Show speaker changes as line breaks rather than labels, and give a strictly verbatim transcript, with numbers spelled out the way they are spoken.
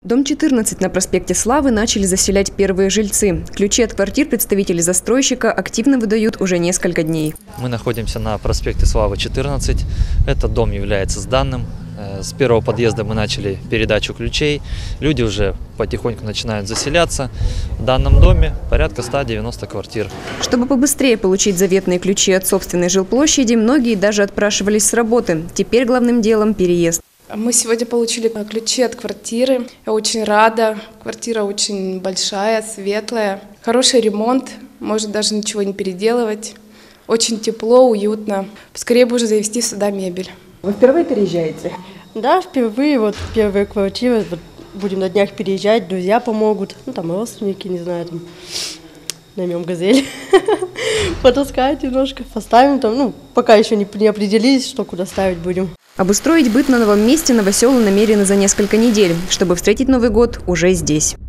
Дом четырнадцать на проспекте Славы начали заселять первые жильцы. Ключи от квартир представители застройщика активно выдают уже несколько дней.
Мы находимся на проспекте Славы, четырнадцать. Этот дом является сданным. С первого подъезда мы начали передачу ключей. Люди уже потихоньку начинают заселяться. В данном доме порядка ста девяноста квартир.
Чтобы побыстрее получить заветные ключи от собственной жилплощади, многие даже отпрашивались с работы. Теперь главным делом переезд.
Мы сегодня получили ключи от квартиры. Я очень рада. Квартира очень большая, светлая. Хороший ремонт. Может даже ничего не переделывать. Очень тепло, уютно. Поскорее бы уже завести сюда мебель.
Вы впервые переезжаете?
Да, впервые. Вот первая квартира. Вот будем на днях переезжать. Друзья помогут. Ну там родственники, не знаю, там наймем газель. Потаскать немножко, поставим там. Ну, пока еще не, не определились, что куда ставить будем.
Обустроить быт на новом месте новоселы намерены за несколько недель, чтобы встретить Новый год уже здесь.